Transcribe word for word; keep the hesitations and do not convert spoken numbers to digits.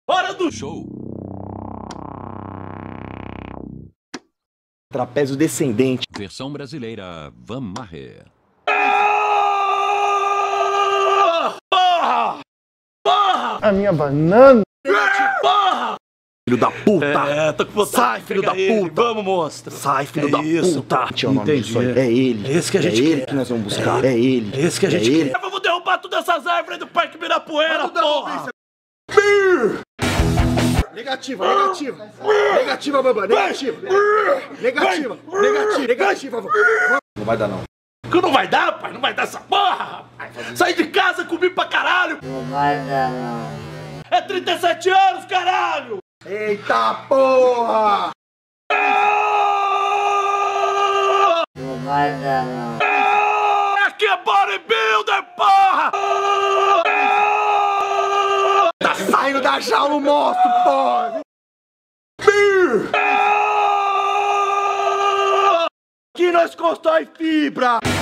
Hora do show! Trapézio descendente. Versão brasileira, Van Marre. Porra! Porra! A minha banana! Porra! Filho da puta! É, tô com vontade. Sai, filho da ele. puta! Vamos, monstro! Sai, filho É da isso, puta! pô. É o nome Entendi. disso aí. É ele. É esse que a gente É ele quer. que nós vamos buscar. É ele. É esse que a gente é ele. quer. Vamos derrubar todas essas árvores do Parque Ibirapuera, porra! Negativa, negativa. Negativa, Bambam. Negativa. Negativa. Negativa. Negativa. Não vai dar, não. Que não vai dar, pai? Não vai dar essa porra! Sai de casa, comi pra caralho! Não vai dar não. É trinta e sete anos, caralho! Eita porra! Não vai dar não. Aqui é bodybuilder, porra! Tá saindo da jaula o monstro, porra! Que nós constrói fibra!